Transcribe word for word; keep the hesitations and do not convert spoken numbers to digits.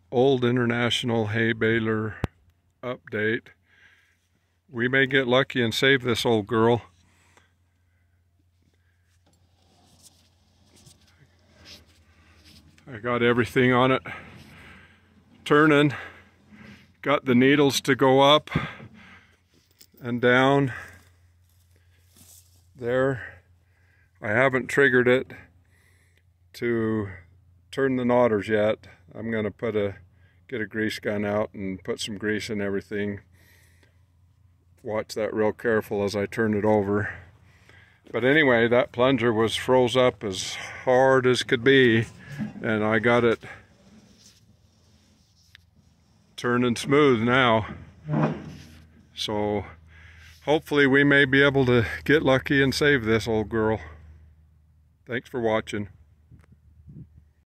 Old International hay baler update. We may get lucky and save this old girl. I got everything on it turning. Got the needles to go up and down there. I haven't triggered it to turn the knotters yet. I'm gonna put a get a grease gun out and put some grease in everything. Watch that real careful as I turn it over. But anyway, that plunger was froze up as hard as could be, and I got it turning smooth now. So hopefully we may be able to get lucky and save this old girl. Thanks for watching.